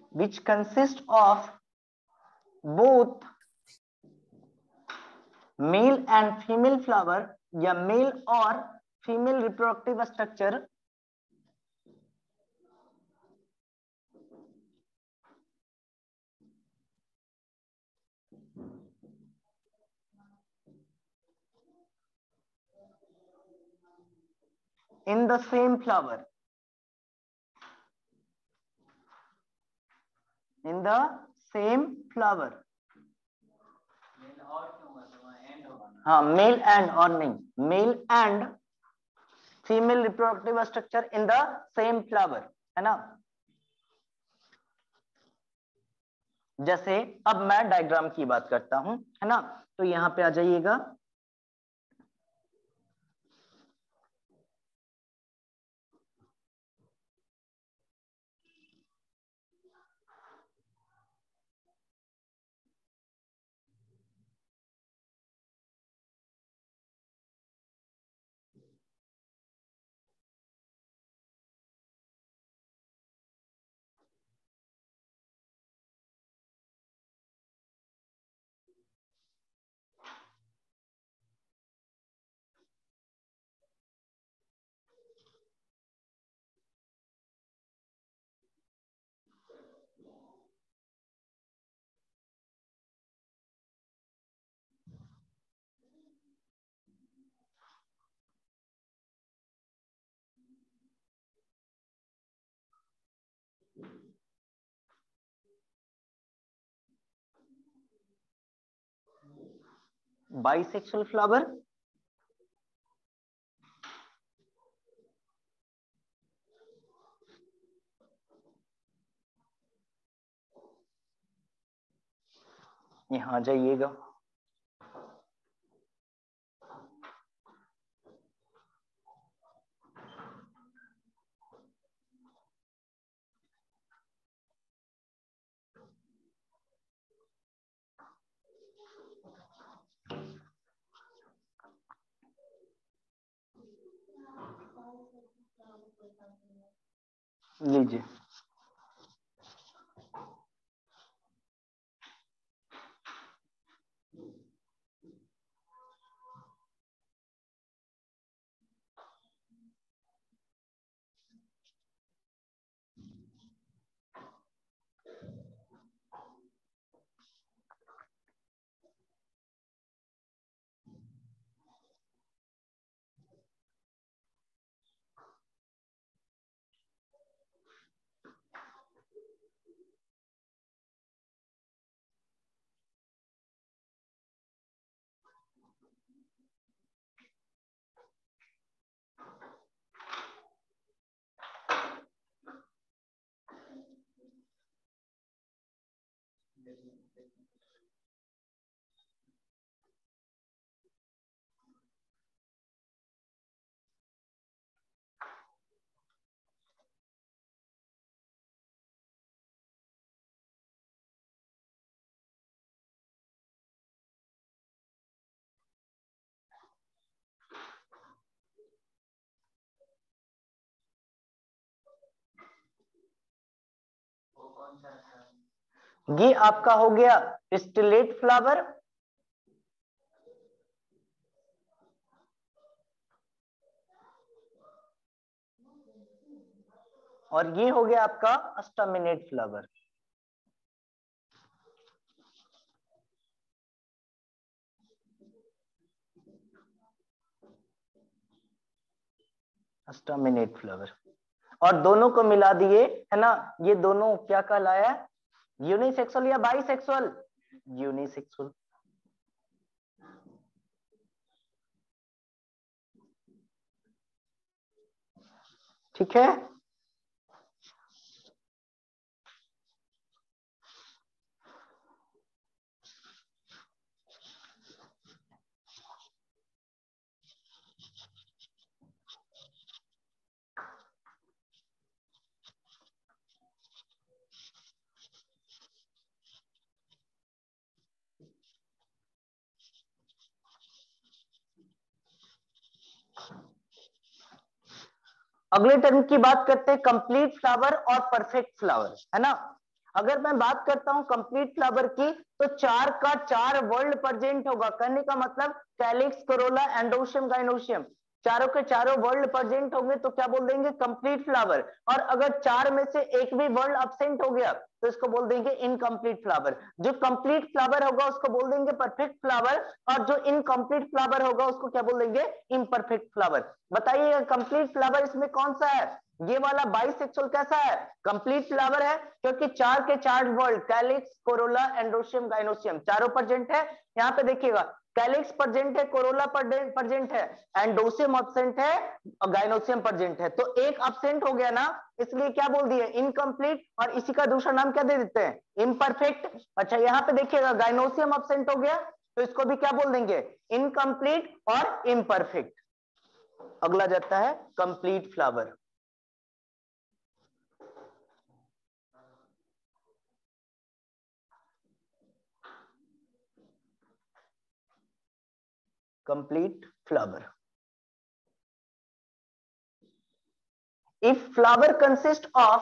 which consists of both male and female flower या male और female reproductive structure in the same flower, in the same flower. हाँ, male and और नहीं, male and female reproductive structure in the same flower, है ना। जैसे अब मैं डायग्राम की बात करता हूं, है ना, तो यहां पे आ जाइएगा। बाइसेक्सुअल फ्लावर, यहां जाइएगा। लीजिए, ये आपका हो गया स्टिलेट फ्लावर, और ये हो गया आपका स्टैमिनेट फ्लावर। स्टैमिनेट फ्लावर, और दोनों को मिला दिए, है ना, ये दोनों क्या कहलाया, यूनिसेक्सुअल या बाइसेक्सुअल, यूनिसेक्सुअल। ठीक है, अगले टर्म की बात करते हैं, कंप्लीट फ्लावर और परफेक्ट फ्लावर, है ना। अगर मैं बात करता हूं कंप्लीट फ्लावर की, तो 4 का 4 वर्ल्ड प्रेजेंट होगा। कहने का मतलब कैलिक्स, कोरोला, एंडोशियम, गाइनोशियम, चारों के चारों वर्ल्ड प्रेजेंट होंगे तो क्या बोल देंगे? Complete flower. और अगर 4 में से एक भी वर्ल्ड अब्सेंट हो गया तो इसको बोल देंगे इनकम्प्लीट फ्लावर। जो कंप्लीट फ्लावर होगा उसको बोल देंगे परफेक्ट फ्लावर, और जो इनकम्प्लीट फ्लावर होगा उसको क्या बोल देंगे? Imperfect flower. बताइए कंप्लीट फ्लावर इसमें कौन सा है? ये वाला बाइसेक्सुअल कैसा है? कंप्लीट फ्लावर है, क्योंकि 4 के 4 whorl calyx, corolla, androecium, gynoecium चारों प्रेजेंट है। यहाँ पे देखिएगा कैलिक्स प्रेजेंट है, कोरोला प्रेजेंट है, एंडोशियम अब्सेंट है और गाइनोशियम प्रेजेंट है। तो एक अब्सेंट हो गया ना, इसलिए क्या बोल दिए? इनकम्प्लीट। और इसी का दूसरा नाम क्या दे देते हैं? इम्परफेक्ट। अच्छा यहाँ पे देखिएगा गाइनोशियम अब्सेंट हो गया तो इसको भी क्या बोल देंगे? इनकम्प्लीट और इम्परफेक्ट। अगला जाता है complete flower. complete flower. If flower consists of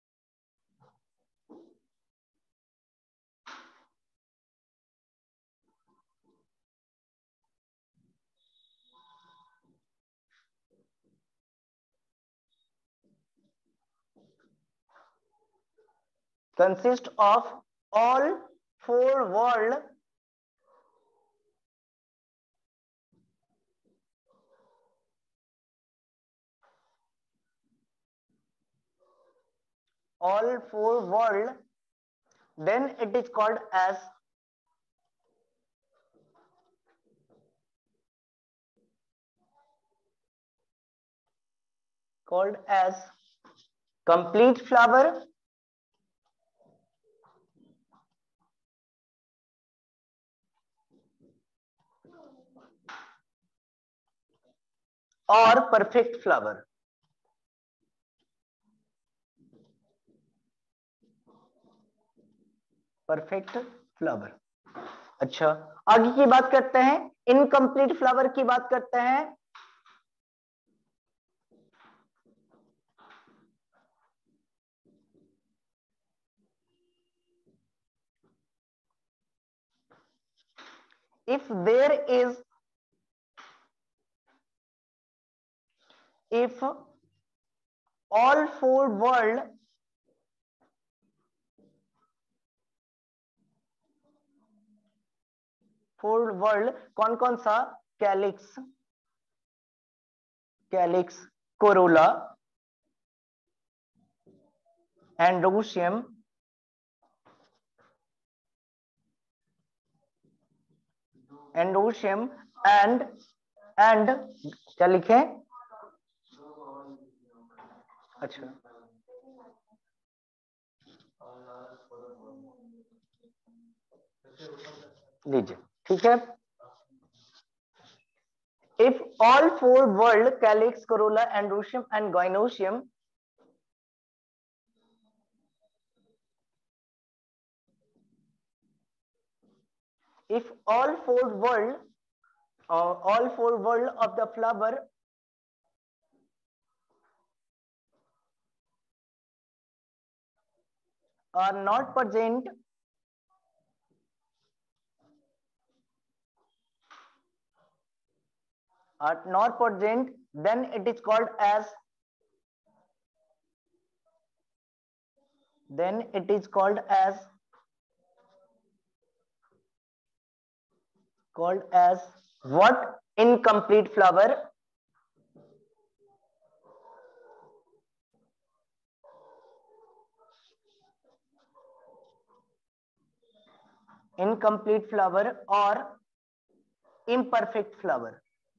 all four world then it is called as complete flower or perfect flower. Perfect flower. अच्छा आगे की बात करते हैं, इनकम्प्लीट फ्लावर की बात करते हैं। if all four world कौन कौन सा? कैलिक्स, कोरोला, एंडोशियम, एंड क्या लिखे? अच्छा लीजिए ठीक है। If all four world calyx, corolla, androecium and gynoecium all four world of the flower are not present, then it is called as what? Incomplete flower. Incomplete flower or imperfect flower.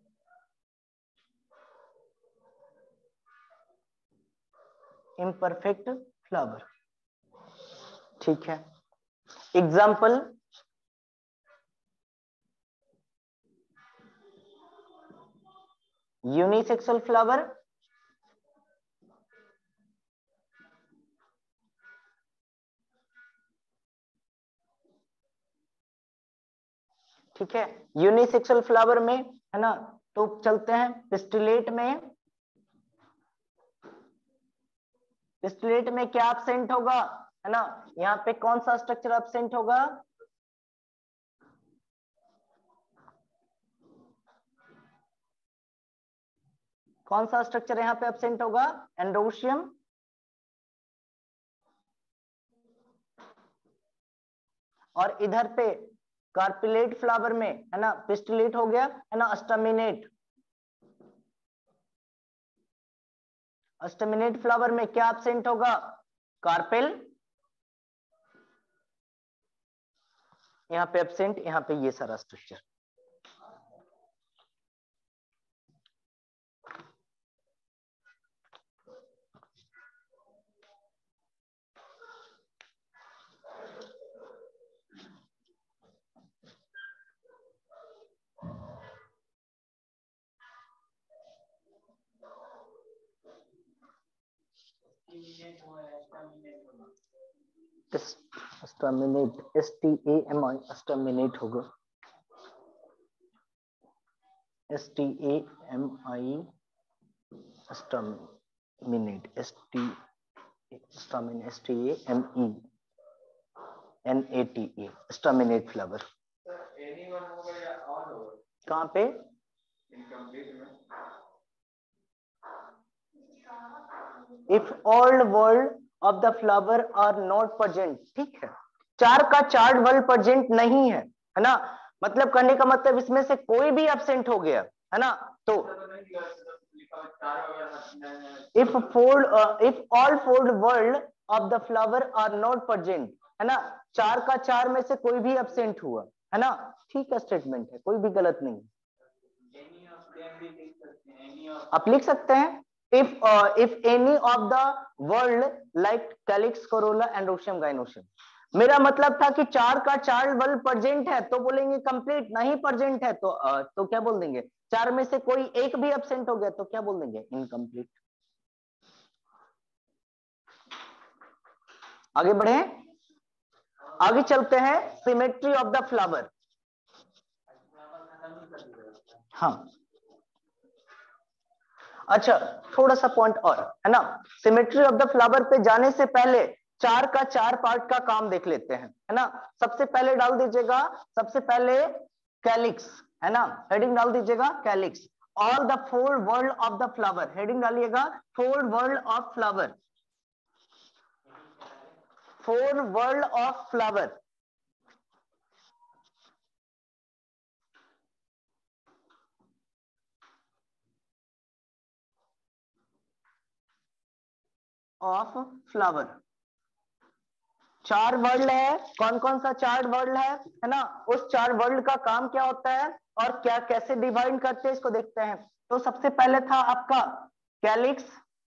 imperfect flower ठीक है। Example, unisexual flower, ठीक है। Unisexual flower में है ना, तो चलते हैं पिस्टिलेट में। पिस्टिलेट में क्या एब्सेंट होगा? है ना। यहाँ पे कौन सा स्ट्रक्चर एब्सेंट होगा? कौन सा स्ट्रक्चर यहाँ पे एब्सेंट होगा? एंडोशियम। और इधर पे कार्पिलेट फ्लावर में है ना पिस्टिलेट हो गया है ना, स्टैमिनेट। स्टैमिनेट फ्लावर में क्या एब्सेंट होगा? कार्पेल। यहाँ पे एब्सेंट, यहाँ पे ये सारा स्ट्रक्चर। स्टैमिनेट, STAMI, स्टैमिनेट होगा। STAMI, staminate, STAME, staminate flower. कहाँ पे? If all word of the flower are not present, ठीक है, 4 का 4 वर्ड प्रेजेंट नहीं है, है ना, मतलब करने का मतलब इसमें से कोई भी एब्सेंट हो गया है ना, तो if all 4 whorl of the flower are not present, है ना, 4 का 4 में से कोई भी एब्सेंट हुआ, है ना, ठीक है, स्टेटमेंट है, कोई भी गलत नहीं। आप लिख सकते हैं if any of the world like calyx, corolla, androecium, gynoecium। मेरा मतलब था कि 4 का 4 वर्ड प्रेजेंट है तो बोलेंगे कंप्लीट, नहीं प्रेजेंट है तो क्या बोल देंगे? 4 में से कोई एक भी एब्सेंट हो गया तो क्या बोल देंगे? इनकम्प्लीट। आगे बढ़े, आगे चलते हैं। Symmetry of the flower. हाँ, अच्छा, थोड़ा सा पॉइंट और है ना, सिमेट्री ऑफ द फ्लावर पे जाने से पहले 4 का 4 पार्ट का काम देख लेते हैं, है ना। सबसे पहले डाल दीजिएगा, सबसे पहले कैलिक्स, है ना, हेडिंग डाल दीजिएगा calyx. All the 4 whorl of the flower, heading डालिएगा 4 whorl of flower, 4 whorl of flower. Of flower 4 whorl है, कौन कौन सा 4 वर्ड है ना, उस 4 वर्ड का काम क्या होता है और क्या कैसे डिवाइड करते हैं इसको देखते हैं। तो सबसे पहले था आपका कैलिक्स,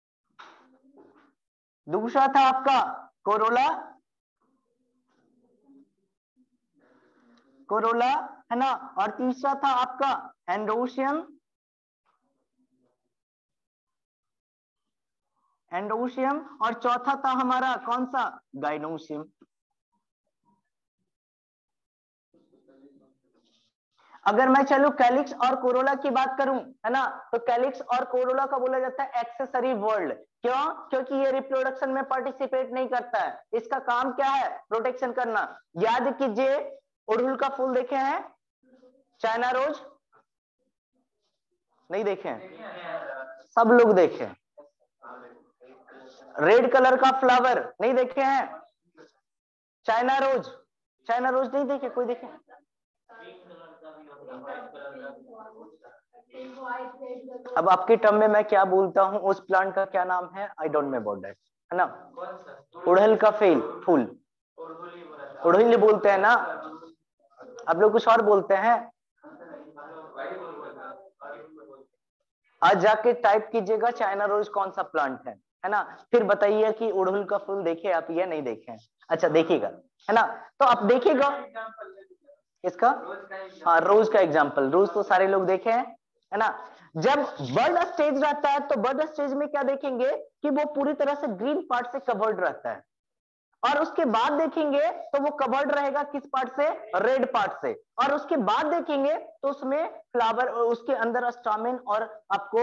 दूसरा था आपका कोरोला, कोरोला, है ना, और तीसरा था आपका एंडोशियम, एंडोशियम, और चौथा था हमारा कौन सा? गाइनोशियम। अगर मैं चलूं कैलिक्स और कोरोला की बात करूं, है ना, तो कैलिक्स और कोरोला का बोला जाता है एक्सेसरी वर्ल्ड। क्यों? क्योंकि ये रिप्रोडक्शन में पार्टिसिपेट नहीं करता है, इसका काम क्या है? प्रोटेक्शन करना। याद कीजिए, अड़हुल का फूल देखे हैं? चाइना रोज नहीं देखे हैं? सब लोग देखे हैं। रेड कलर का फ्लावर नहीं देखे हैं? चाइना रोज, चाइना रोज नहीं देखे? कोई देखे? अब आपके टर्म में मैं क्या बोलता हूँ, उस प्लांट का क्या नाम है? I don't know about that, है ना। उड़हल का फूल, उड़हल बोलते हैं ना, आप लोग कुछ और बोलते हैं। आज जाके टाइप कीजिएगा चाइना रोज कौन सा प्लांट है ना, फिर बताइए कि उड़हुल का फूल देखे आप या नहीं देखे हैं। अच्छा देखिएगा, है ना, तो आप देखिएगा इसका, हाँ रोज का एग्जाम्पल, रोज तो सारे लोग देखे हैं, है ना। जब बर्ड स्टेज रहता है तो बर्ड स्टेज में क्या देखेंगे कि वो पूरी तरह से ग्रीन पार्ट से कवर्ड रहता है, और उसके बाद देखेंगे तो वो कवर्ड रहेगा किस पार्ट से? रेड पार्ट से। और उसके बाद देखेंगे तो उसमें फ्लावर, उसके अंदर स्टामेन और आपको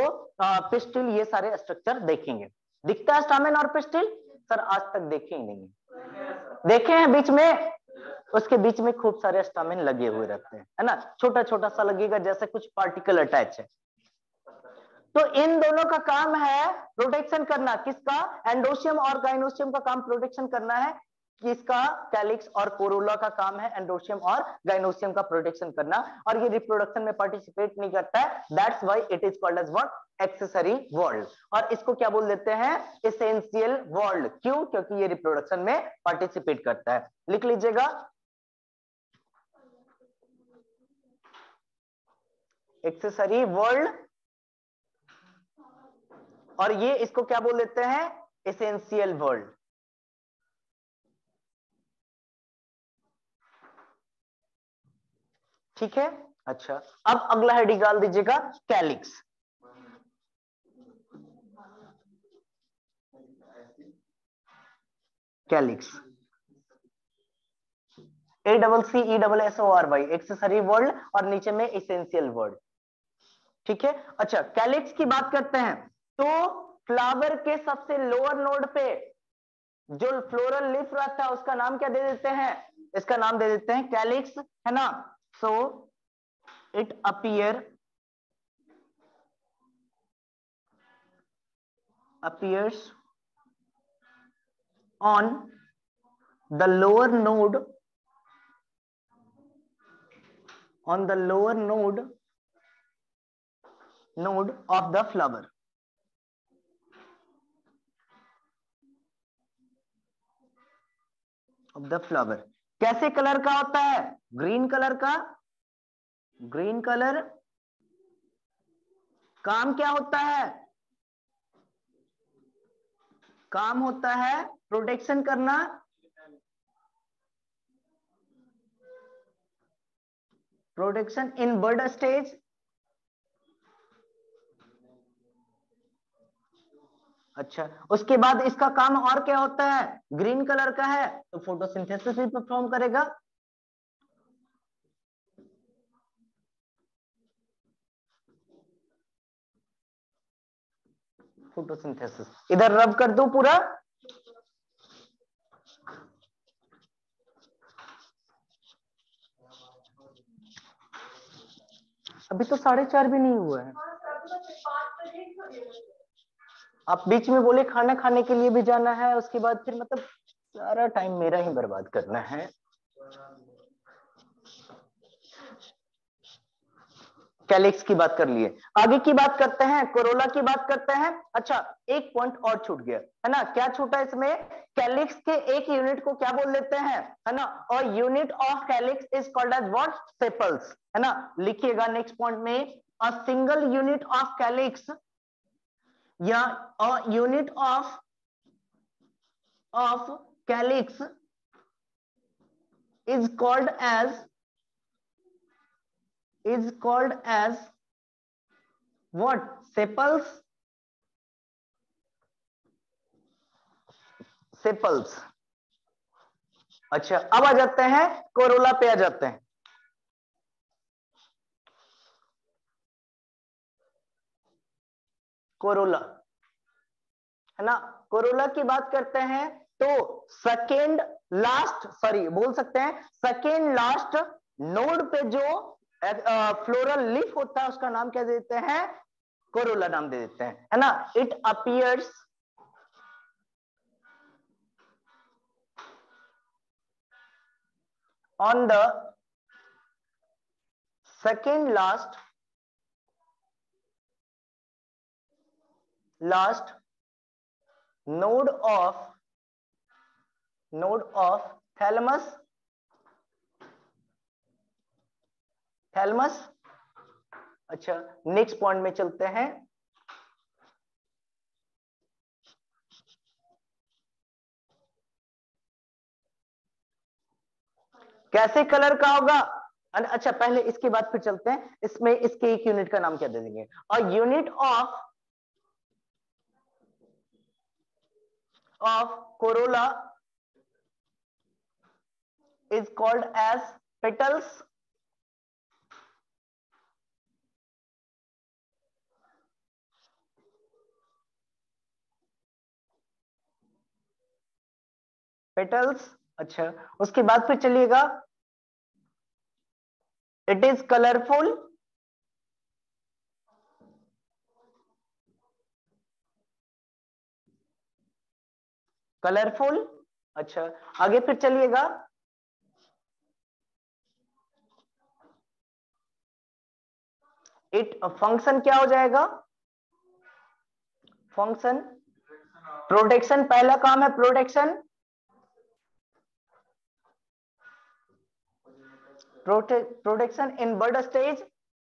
पिस्टिल, ये सारे स्ट्रक्चर देखेंगे। दिखता है स्टामेन और पिस्टिल? सर आज तक देखे ही नहीं। देखे हैं बीच में, उसके बीच में खूब सारे स्टामिन लगे हुए रहते हैं, है ना, छोटा छोटा सा लगेगा जैसे कुछ पार्टिकल अटैच है। तो इन दोनों का काम है प्रोटेक्शन करना, किसका, एंडोशियम और गाइनोशियम का काम प्रोटेक्शन करना है, किसका, कैलिक्स और कोरोला का काम है एंडोशियम और गाइनोशियम का प्रोटेक्शन करना, और ये रिप्रोडक्शन में पार्टिसिपेट नहीं करता है, that's why it is called as what, accessory whorl. और इसको क्या बोल देते हैं, एसेंशियल वर्ल्ड, क्यों, क्योंकि ये रिप्रोडक्शन में पार्टिसिपेट करता है। लिख लीजिएगा, एक्सेसरी वर्ल्ड, और ये इसको क्या बोल देते हैं, एसेंशियल वर्ल्ड। ठीक है, अच्छा अब अगला हेडिंग डाल दीजिएगा, calyx. Calyx, ACCESSORY, accessory whorl, और नीचे में एसेंशियल वर्ल्ड। ठीक है, अच्छा कैलिक्स की बात करते हैं, तो फ्लावर के सबसे लोअर नोड पे जो फ्लोरल लीफ रहता है उसका नाम क्या दे देते हैं, इसका नाम दे देते हैं कैलिक्स, है ना। So it appears on the lower node, on the lower node of the flower। of the flower कैसे कलर का होता है, ग्रीन कलर का, ग्रीन कलर। काम क्या होता है, काम होता है प्रोटेक्शन करना, प्रोटेक्शन इन बर्ड स्टेज। अच्छा, उसके बाद इसका काम और क्या होता है, ग्रीन कलर का है तो फोटोसिंथेसिस भी परफॉर्म करेगा। फोटोसिंथेसिस, इधर रब कर दूं पूरा, अभी तो 4:30 भी नहीं हुआ है। आप बीच में बोले खाना खाने के लिए भी जाना है, उसके बाद फिर मतलब सारा टाइम मेरा ही बर्बाद करना है। कैलिक्स की बात कर लिए, आगे की बात करते हैं, कोरोला की बात करते हैं। अच्छा एक पॉइंट और छूट गया है ना, क्या छूटा इसमें, कैलिक्स के एक यूनिट को क्या बोल देते हैं, है ना, और unit of calyx is called as what, sepals, है ना। लिखिएगा नेक्स्ट पॉइंट में, a single unit of calyx या unit of calyx is called as what, sepals, sepals। अच्छा अब आ जाते हैं कोरोला पे, आ जाते हैं, कोरोला, है ना। कोरोला की बात करते हैं तो सेकेंड लास्ट, सॉरी बोल सकते हैं सेकेंड लास्ट नोड पे जो फ्लोरल लीफ होता है उसका नाम क्या देते हैं, कोरोला नाम दे देते हैं, है ना। It appears on the second last node of thalamus। अच्छा नेक्स्ट पॉइंट में चलते हैं, कैसे कलर का होगा। अच्छा पहले इसके बाद फिर चलते हैं, इसमें इसके एक यूनिट का नाम क्या दे देंगे, और unit of corolla is called as petals। petals अच्छा, उसके बाद फिर चलिएगा, इट इज कलरफुल, कलरफुल। अच्छा, आगे फिर चलिएगा, इट फंक्शन क्या हो जाएगा, फंक्शन प्रोटेक्शन, पहला काम है protection, protection in bud stage,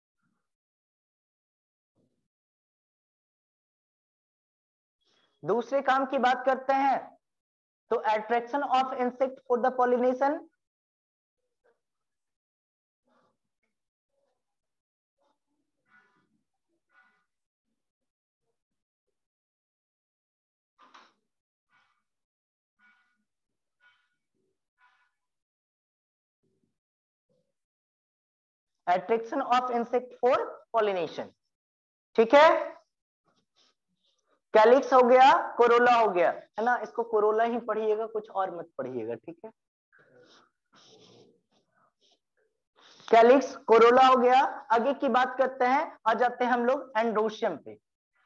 दूसरे काम की बात करते हैं तो attraction of insect for the pollination, attraction of insect for pollination. ठीक है, कैलिक्स हो गया, कोरोला हो गया, है ना, इसको कोरोला ही पढ़िएगा, कुछ और मत पढ़िएगा, ठीक है। कैलिक्स कोरोला हो गया, आगे की बात करते हैं, आ जाते हैं हम लोग एंड्रोशियम पे।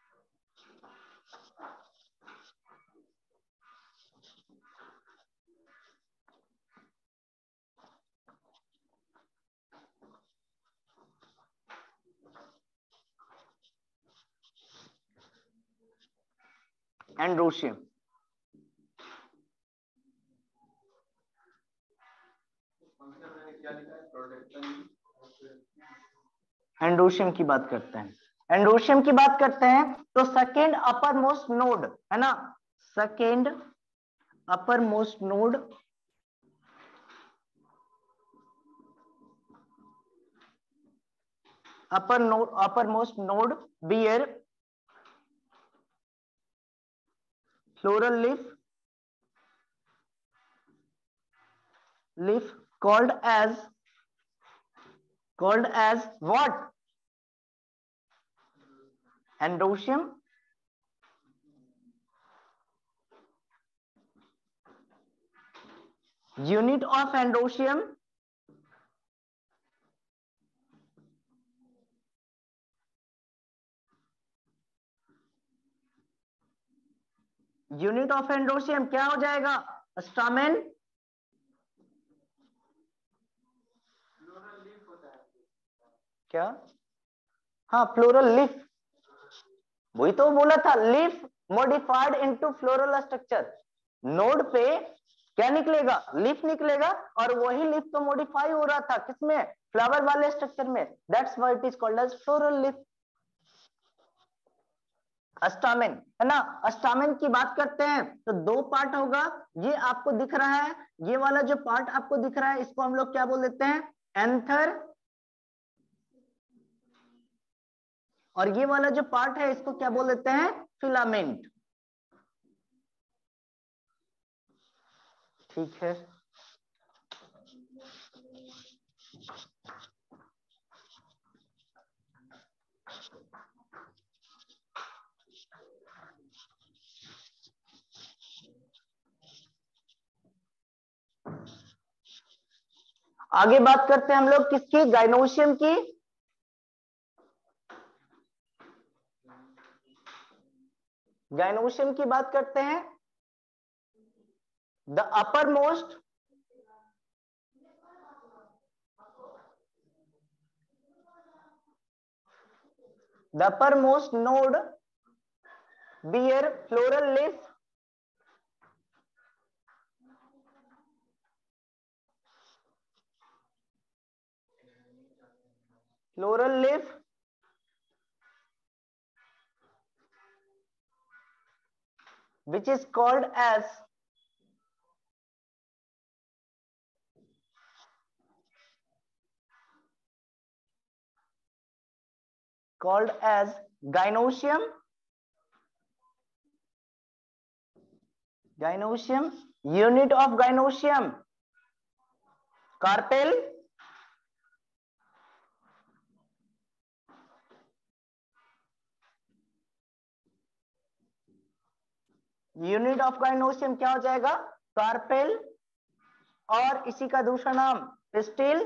एंड्रोशियम, एंड्रोशियम की बात करते हैं, एंड्रोशियम की बात करते हैं तो सेकेंड अपर मोस्ट नोड, है ना, second upper most node, upper most node bear floral leaf called as what, androecium, unit of androecium, unit of androecium क्या हो जाएगा, स्टामेन, क्या, हाँ फ्लोरल लीफ, वही तो बोला था, leaf modified into floral structure, node पे क्या निकलेगा, लीफ निकलेगा, और वही लीफ तो मॉडिफाई हो रहा था किसमें, फ्लावर वाले स्ट्रक्चर में, that's why it is called as floral leaf. A stamen, है ना, अस्टामेन की बात करते हैं तो दो पार्ट होगा, ये आपको दिख रहा है, ये वाला जो पार्ट आपको दिख रहा है इसको हम लोग क्या बोल देते हैं, एंथर, और ये वाला जो पार्ट है इसको क्या बोल देते हैं, फिलामेंट। ठीक है, आगे बात करते हैं हम लोग किसकी, गाइनोशियम की, गाइनोशियम की बात करते हैं, the upper most node bear floral leaf, which is called as gynoecium, unit of gynoecium, carpel, unit of gynoecium क्या हो जाएगा, कार्पेल, और इसी का दूसरा नाम पिस्टिल।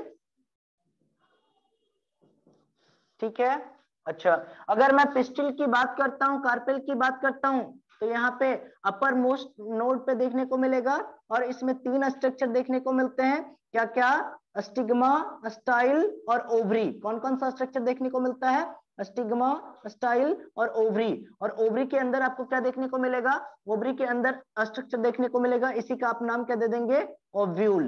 ठीक है। अच्छा, अगर मैं पिस्टिल की बात करता हूं, कार्पेल की बात करता हूं, तो यहाँ पे अपर मोस्ट नोड पे देखने को मिलेगा और इसमें 3 स्ट्रक्चर देखने को मिलते हैं। क्या क्या? स्टिग्मा, स्टाइल और ओवरी। कौन कौन सा स्ट्रक्चर देखने को मिलता है? स्टिग्मा, स्टाइल और ओवरी। और ओवरी के अंदर आपको क्या देखने को मिलेगा? ओवरी के अंदर स्ट्रक्चर देखने को मिलेगा, इसी का आप नाम क्या दे देंगे? ओव्यूल।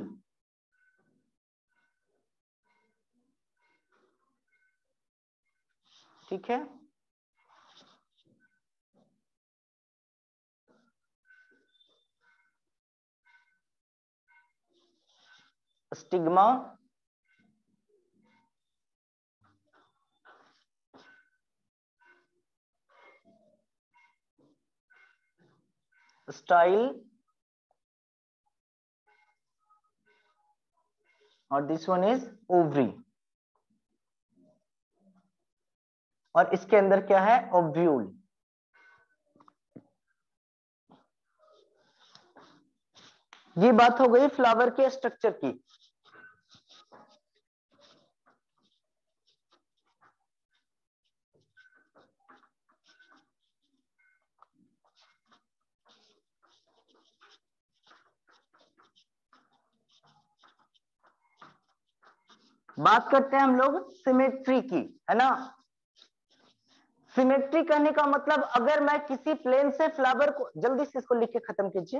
ठीक है। स्टिग्मा, स्टाइल और दिस वन इज ओवरी। और इसके अंदर क्या है? ओव्यूल। ये बात हो गई फ्लावर के स्ट्रक्चर की। बात करते हैं हम लोग सिमेट्री की, है ना। सिमेट्री कहने का मतलब, अगर मैं किसी प्लेन से फ्लावर को, जल्दी से इसको लिख के खत्म कीजिए।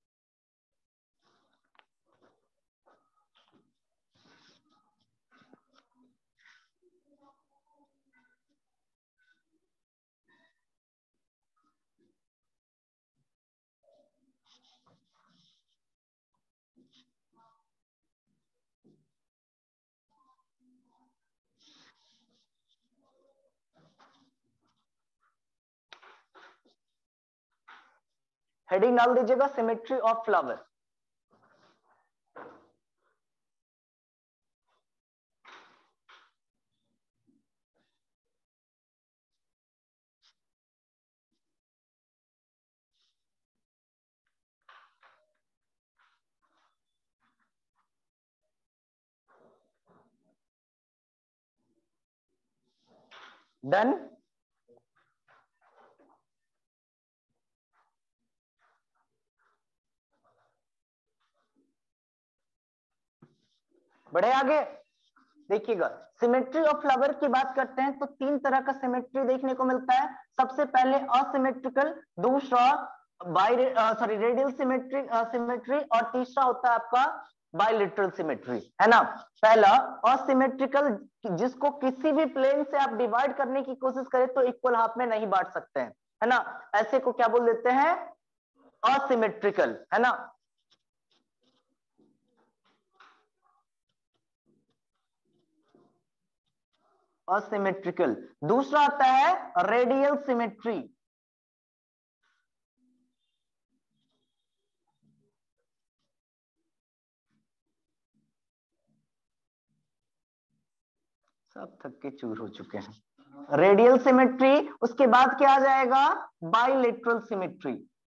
हेडिंग डाल दीजिएगा सिमेट्री ऑफ फ्लावर। डन। बढ़े आगे। देखिएगा, सिमेट्री ऑफ फ्लावर की बात करते हैं तो 3 तरह का सिमेट्री देखने को मिलता है। सबसे पहले असिमेट्रिकल, दूसरा रेडियल सिमेट्री सिमेट्री, और तीसरा होता है आपका बायलेटरल सिमेट्री, है ना। पहला असिमेट्रिकल, जिसको किसी भी प्लेन से आप डिवाइड करने की कोशिश करें तो इक्वल हाफ में नहीं बांट सकते हैं, है ना। ऐसे को क्या बोल देते हैं? असिमेट्रिकल, है ना। असिमेट्रिकल। दूसरा आता है रेडियल सिमेट्री। सब थक के चूर हो चुके हैं। रेडियल सिमेट्री, उसके बाद क्या आ जाएगा? Bilateral symmetry.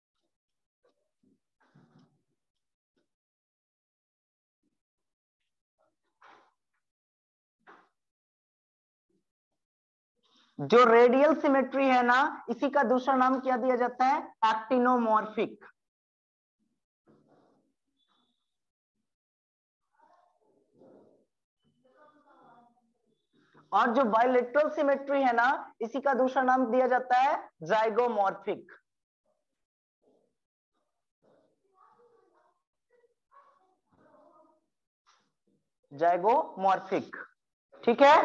जो रेडियल सिमेट्री है ना, इसी का दूसरा नाम क्या दिया जाता है? एक्टिनोमॉर्फिक। और जो बाइलेटरल सिमेट्री है ना, इसी का दूसरा नाम दिया जाता है जाइगोमॉर्फिक। जाइगोमॉर्फिक, ठीक है।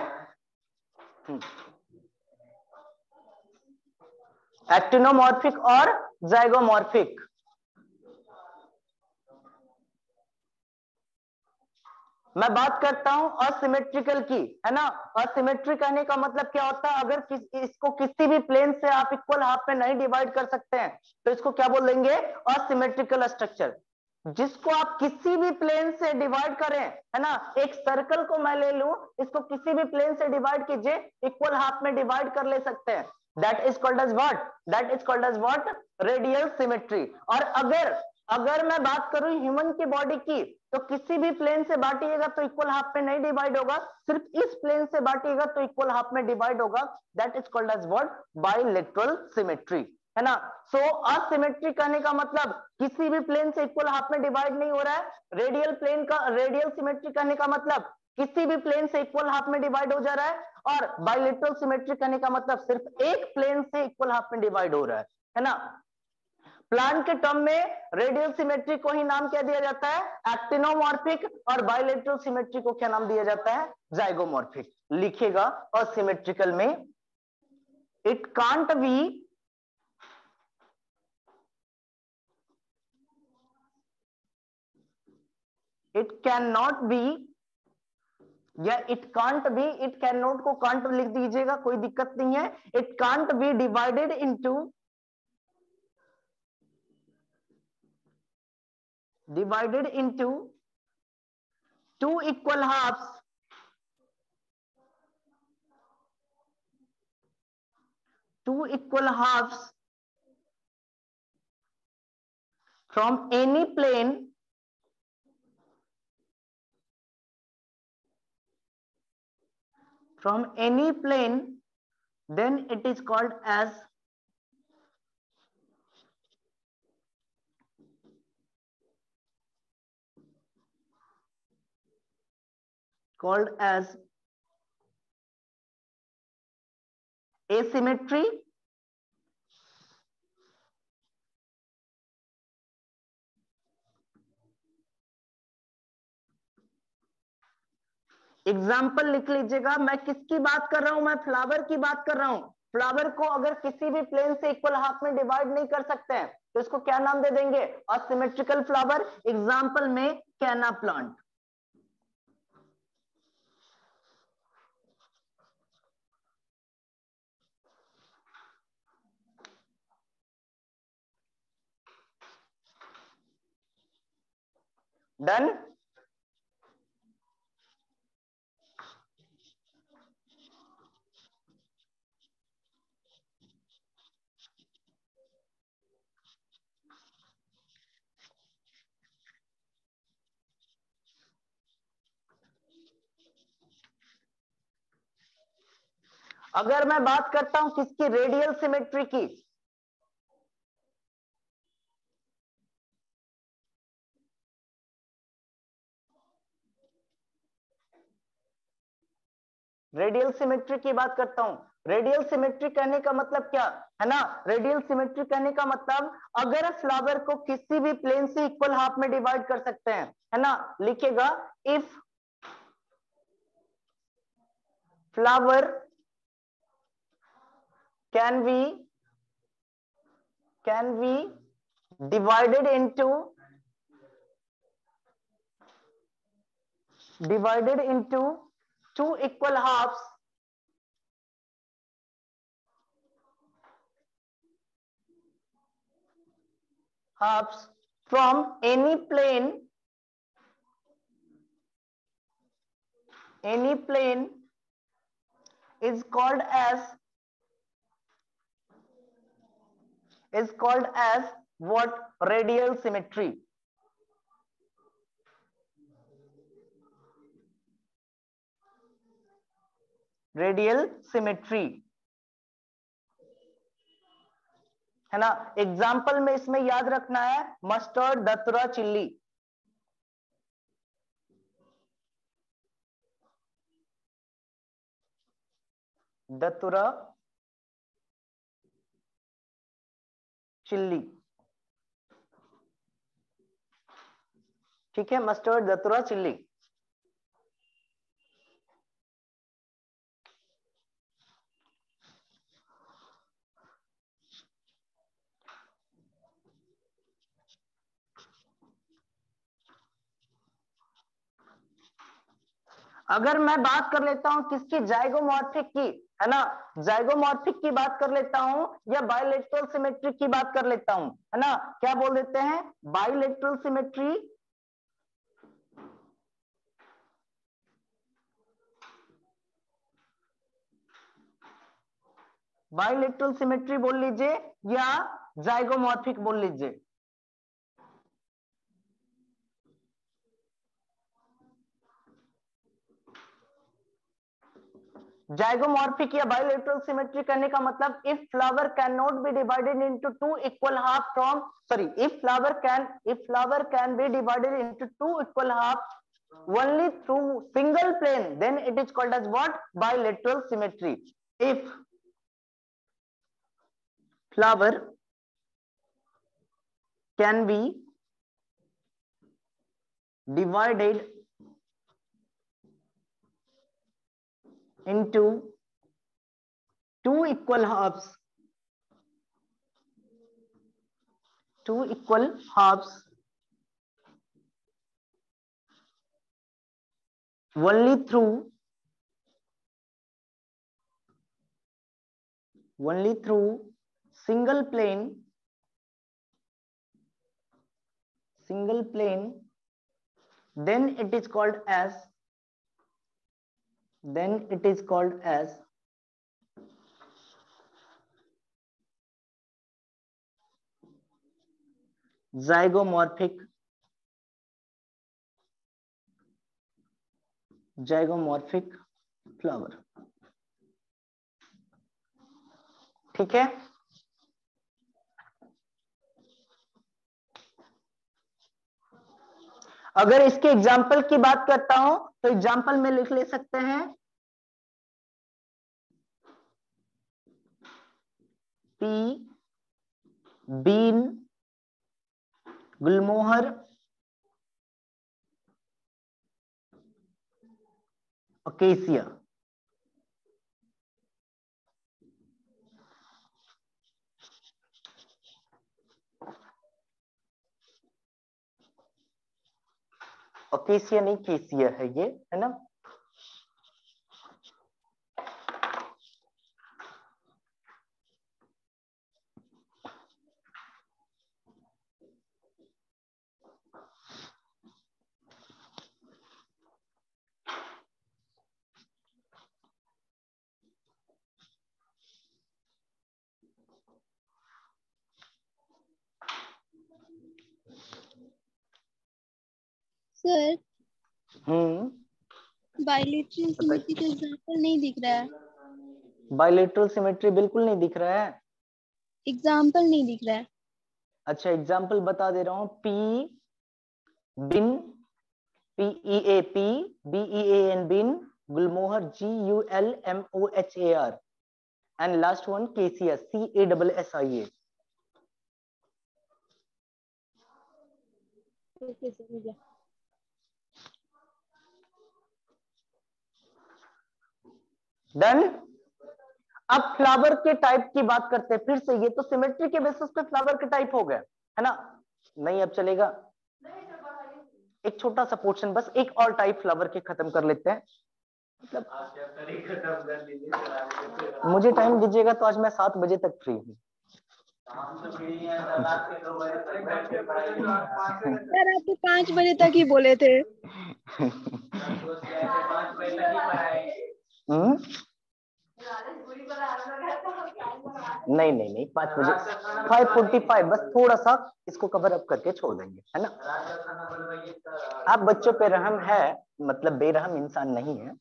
एक्टिनोमॉर्फिक और जाइगोमॉर्फिक। मैं बात करता हूं असिमेट्रिकल की, है ना। असिमेट्री कहने का मतलब क्या होता है? अगर इसको किसी भी प्लेन से आप इक्वल हाफ में नहीं डिवाइड कर सकते हैं तो इसको क्या बोल देंगे? Asymmetrical structure. जिसको आप किसी भी प्लेन से डिवाइड करें, है ना, एक सर्कल को मैं ले लूं, इसको किसी भी प्लेन से डिवाइड कीजिए, इक्वल हाफ में डिवाइड कर ले सकते हैं। That is called as what? That is called as what? Radial symmetry. और अगर अगर मैं बात करूं ह्यूमन की बॉडी की, तो किसी भी प्लेन से बांटिएगा तो इक्वल हाफ में नहीं डिवाइड होगा, सिर्फ इस प्लेन से बांटिएगा तो इक्वल हाफ में डिवाइड होगा। That is called as what? Bilateral symmetry, है ना। सो असिमेट्री कहने का मतलब किसी भी प्लेन से इक्वल हाफ में डिवाइड नहीं हो रहा है। रेडियल प्लेन का रेडियल सिमेट्री कहने का मतलब किसी भी प्लेन से इक्वल हाफ में डिवाइड हो जा रहा है, और बाइलेटरल सिमेट्री कहने का मतलब सिर्फ एक प्लेन से इक्वल हाफ में डिवाइड हो रहा है ना। प्लांट के टर्म में रेडियल सिमेट्री को ही नाम क्या दिया जाता है? एक्टिनोमॉर्फिक, और बाइलेटरल सिमेट्री को क्या नाम दिया जाता है? जाइगोमॉर्फिक। लिखिएगा असिमेट्रिकल में it can't be it can not be, या it can't be, it can not को कांट लिख दीजिएगा, कोई दिक्कत नहीं है। It can't be divided into two equal halves, from any plane then it is called as asymmetry। Example लिख लीजिएगा। मैं किसकी बात कर रहा हूं? मैं फ्लावर की बात कर रहा हूं। फ्लावर को अगर किसी भी प्लेन से इक्वल हाफ में डिवाइड नहीं कर सकते हैं तो इसको क्या नाम दे देंगे? Asymmetrical flower. एग्जाम्पल में कैना प्लांट। डन। अगर मैं बात करता हूं किसकी? रेडियल सिमेट्री की। रेडियल सिमेट्री की बात करता हूं। रेडियल सिमेट्री कहने का मतलब क्या है ना? रेडियल सिमेट्री कहने का मतलब अगर फ्लावर को किसी भी प्लेन से इक्वल हाफ में डिवाइड कर सकते हैं, है ना। लिखिएगा if flower can be divided into two equal halves from any plane is called as what? Radial symmetry। Radial symmetry, है ना। एग्जाम्पल में इसमें याद रखना है mustard, datura, chilli. Datura, chilli, ठीक है। Mustard, datura, chilli. अगर मैं बात कर लेता हूं किसकी? जाइगोमॉर्फिक की, है ना। जाइगोमॉर्फिक की बात कर लेता हूं, या बाइलेटरल सिमेट्री की बात कर लेता हूं, है ना। क्या बोल देते हैं? Bilateral symmetry. बाइलेटरल सिमेट्री बोल लीजिए, या जाइगोमॉर्फिक बोल लीजिए। जाइगोमॉर्फिक या बाइलेटरल सिमेट्री करने का मतलब if flower can not be divided into two equal half from sorry if flower can be divided into two equal half only through single plane, then it is called as what? Bilateral symmetry. If flower can be divided into two equal halves, only through single plane, then it is called as zygomorphic flower. ठीक है, अगर इसके example की बात करता हूं तो example में लिख ले सकते हैं pea bean gulmohar acacia. Acacia नहीं केसिया है ये, है ना। सर बाइलेटरल सिमेट्री का एग्जांपल नहीं दिख रहा है। बाइलेटरल सिमेट्री बिल्कुल नहीं दिख रहा है, एग्जांपल नहीं दिख रहा है। अच्छा एग्जांपल बता दे रहा हूं। Pea bean PEAP bean gulmohar GULMOHAR and last one cassia CASSIA। Okay sir, हो गया। डन। अब फ्लावर के टाइप की बात करते हैं फिर से। ये तो सिमेट्री के बेसिस पे फ्लावर के टाइप हो गए, है ना। नहीं अब चलेगा, एक छोटा सा पोर्शन बस, एक और टाइप फ्लावर के खत्म कर लेते हैं। मतलब मुझे टाइम दीजिएगा तो आज मैं 7 बजे तक फ्री हूँ। सर आप तो 5 बजे तक ही बोले थे। नहीं 5 बजे 5:45 बस थोड़ा सा इसको कवर अप करके छोड़ देंगे, है ना। आप बच्चों पे रहम है, मतलब बेरहम इंसान नहीं है।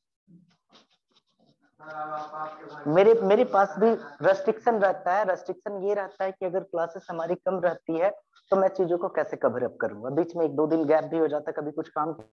मेरे पास भी रेस्ट्रिक्शन रहता है। रेस्ट्रिक्शन ये रहता है कि अगर क्लासेस हमारी कम रहती है तो मैं चीजों को कैसे कवर अप करूंगा। बीच में 1-2 दिन गैप भी हो जाता है, कभी कुछ काम